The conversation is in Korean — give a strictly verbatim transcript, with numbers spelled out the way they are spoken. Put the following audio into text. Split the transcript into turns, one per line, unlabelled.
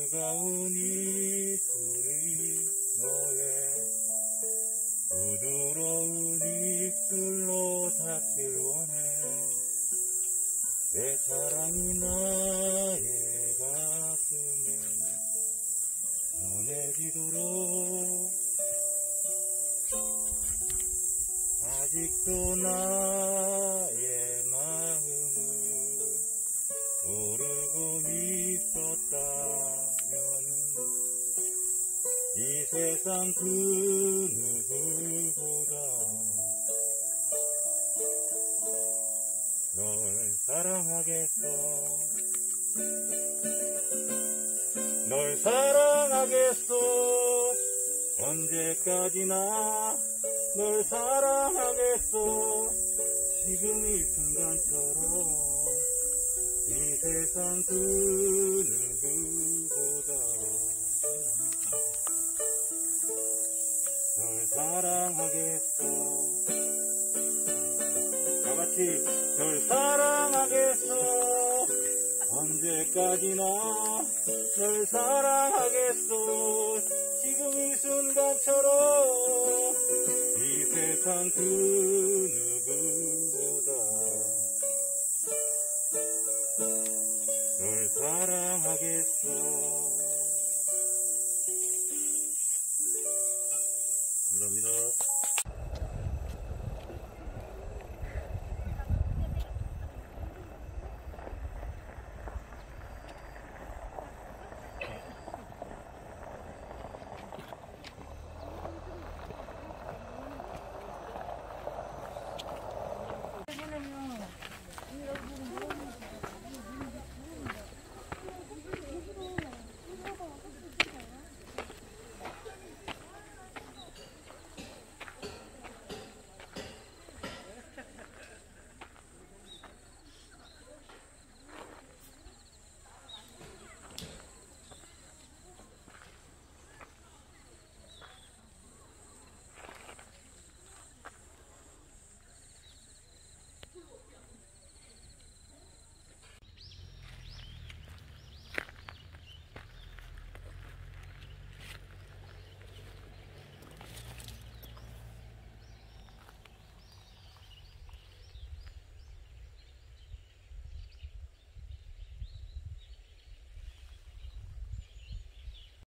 뜨거운 입술이 너의 부드러운 입술로 닿길 원해. 내 사랑이 나의 가슴에 전해지도록 아직도 나의 마음을 모르고 있었다면은 이 세상 그 누구보다 널 사랑하겠어. 널 사랑하겠어. 언제까지나 널 사랑하겠어. 지금 이 순간처럼 이 세상 그 누구보다 널 사랑하겠어. 다같이 널 사랑하겠어. 언제까지나 널 사랑하겠어. 지금 이 순간처럼 이 세상 그 누구보다 널 사랑하겠어.